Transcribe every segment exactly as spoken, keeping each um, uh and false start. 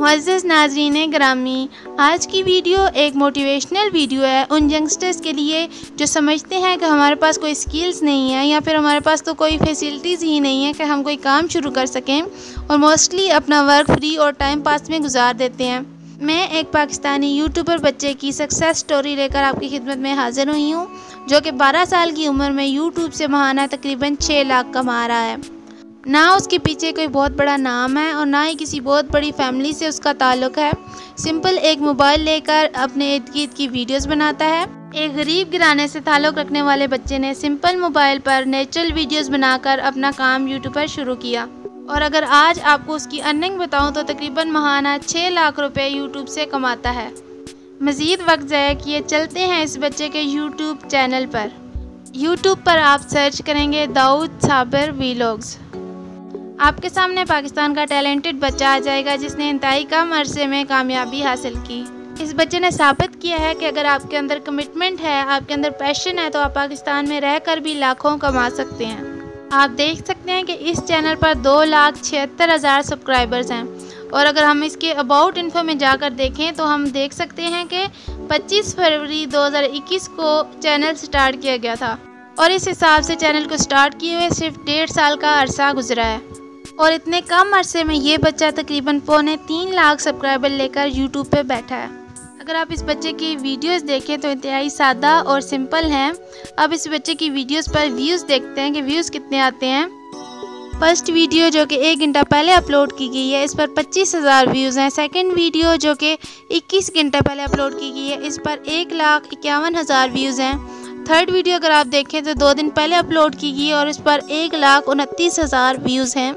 मुअज़्ज़ज़ नाज़रीन ग्रामी, आज की वीडियो एक मोटिवेशनल वीडियो है उन यंगस्टर्स के लिए जो समझते हैं कि हमारे पास कोई स्किल्स नहीं है या फिर हमारे पास तो कोई फैसिलिटीज़ ही नहीं है कि हम कोई काम शुरू कर सकें और मोस्टली अपना वर्क फ्री और टाइम पास में गुजार देते हैं। मैं एक पाकिस्तानी यूट्यूबर बच्चे की सक्सेस स्टोरी लेकर आपकी खिदमत में हाज़िर हुई हूँ, जो कि बारह साल की उम्र में यूट्यूब से माहाना तकरीबन छः लाख कमा रहा है। ना उसके पीछे कोई बहुत बड़ा नाम है और ना ही किसी बहुत बड़ी फैमिली से उसका ताल्लुक़ है। सिंपल एक मोबाइल लेकर अपने इर्द गिर्द की वीडियोस बनाता है। एक गरीब घराने से ताल्लुक़ रखने वाले बच्चे ने सिंपल मोबाइल पर नेचुरल वीडियोस बनाकर अपना काम यूट्यूब पर शुरू किया और अगर आज आपको उसकी अर्निंग बताऊं तो तकरीबन माहाना छः लाख रुपए यूट्यूब से कमाता है। मज़ीद वक्त ज़ाया किए चलते हैं इस बच्चे के यूट्यूब चैनल पर। यूट्यूब पर आप सर्च करेंगे दाऊद साबिर वीलॉग्स। आपके सामने पाकिस्तान का टैलेंटेड बच्चा आ जाएगा जिसने इंतहाई कम अरसे में कामयाबी हासिल की। इस बच्चे ने साबित किया है कि अगर आपके अंदर कमिटमेंट है, आपके अंदर पैशन है, तो आप पाकिस्तान में रहकर भी लाखों कमा सकते हैं। आप देख सकते हैं कि इस चैनल पर दो लाख छिहत्तर हज़ार सब्सक्राइबर्स हैं और अगर हम इसके अबाउट इन्फो में जाकर देखें तो हम देख सकते हैं कि पच्चीस फरवरी दो हज़ार इक्कीस को चैनल स्टार्ट किया गया था और इस हिसाब से चैनल को स्टार्ट किए हुए सिर्फ डेढ़ साल का अरसा गुजरा है और इतने कम अरसे में ये बच्चा तकरीबन पौने तीन लाख सब्सक्राइबर लेकर यूट्यूब पे बैठा है। अगर आप इस बच्चे की वीडियोस देखें तो इंतहाई सादा और सिंपल हैं। अब इस बच्चे की वीडियोस पर व्यूज़ देखते हैं कि व्यूज़ कितने आते हैं। फर्स्ट वीडियो जो कि एक घंटा पहले अपलोड की गई है, इस पर पच्चीस हज़ार व्यूज़ हैं। सेकेंड वीडियो जो कि इक्कीस घंटे पहले अपलोड की गई है, इस पर एक लाख इक्यावन हज़ार व्यूज़ हैं। थर्ड वीडियो अगर आप देखें तो दो दिन पहले अपलोड की गई और इस पर एक लाख उनतीस हज़ार व्यूज़ हैं।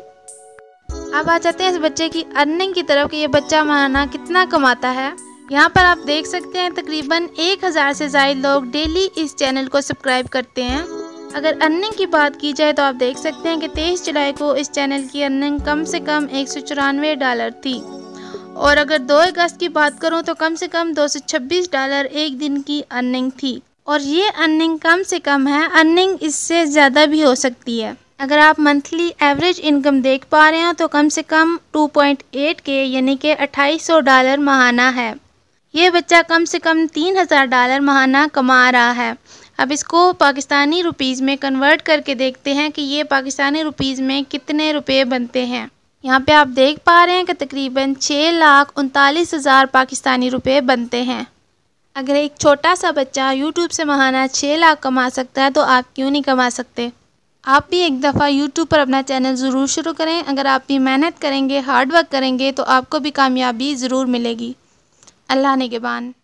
अब आ जाते हैं इस बच्चे की अर्निंग की तरफ कि ये बच्चा माहाना कितना कमाता है। यहाँ पर आप देख सकते हैं तकरीबन एक हज़ार से ज़ायद लोग डेली इस चैनल को सब्सक्राइब करते हैं। अगर अर्निंग की बात की जाए तो आप देख सकते हैं कि तेईस जुलाई को इस चैनल की अर्निंग कम से कम एक सौ चौरानवे डॉलर थी और अगर दो अगस्त की बात करूँ तो कम से कम दो सौ छब्बीस डॉलर एक दिन की अर्निंग थी और ये अर्निंग कम से कम है, अर्निंग इससे ज़्यादा भी हो सकती है। अगर आप मंथली एवरेज इनकम देख पा रहे हो तो कम से कम दो पॉइंट आठ के यानी कि अट्ठाईस सौ डॉलर माहाना है। ये बच्चा कम से कम तीन हज़ार डॉलर माहाना कमा रहा है। अब इसको पाकिस्तानी रुपीज़ में कन्वर्ट करके देखते हैं कि ये पाकिस्तानी रुपीज़ में कितने रुपए बनते हैं। यहाँ पे आप देख पा रहे हैं कि तकरीबन छः लाख उनतालीस हज़ार पाकिस्तानी रुपए बनते हैं। अगर एक छोटा सा बच्चा यूट्यूब से माहाना छः लाख कमा सकता है तो आप क्यों नहीं कमा सकते। आप भी एक दफ़ा यूट्यूब पर अपना चैनल ज़रूर शुरू करें। अगर आप भी मेहनत करेंगे, हार्ड वर्क करेंगे तो आपको भी कामयाबी ज़रूर मिलेगी। अल्लाह निगहबान।